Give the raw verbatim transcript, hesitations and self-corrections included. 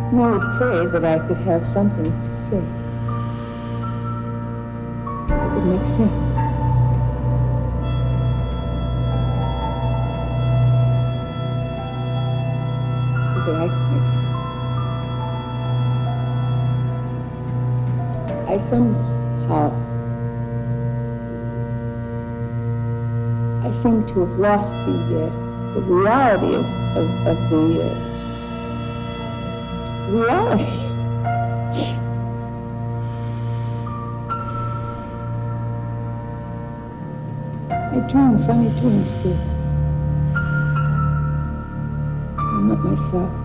And I would pray that I could have something to say that would make sense. So that I could make sense. I somehow, I seem to have lost the, uh, the reality of, of, of the uh, reality. I dream funny dreams too. I'm not myself.